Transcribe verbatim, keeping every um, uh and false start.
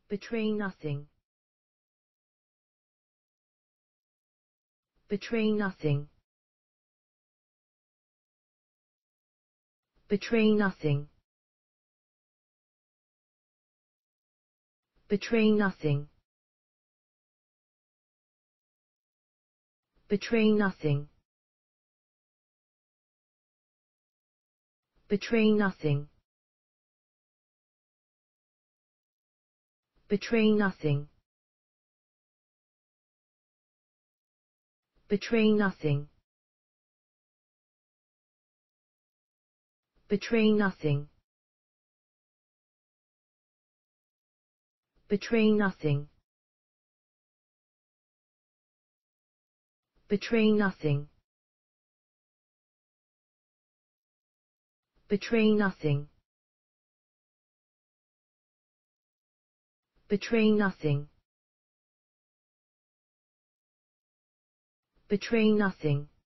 betray nothing, betray nothing, betray nothing, betray nothing, betray nothing, betray nothing, betray nothing, betray nothing, betray nothing, betray nothing, betray nothing, betray nothing, betray nothing, betray nothing,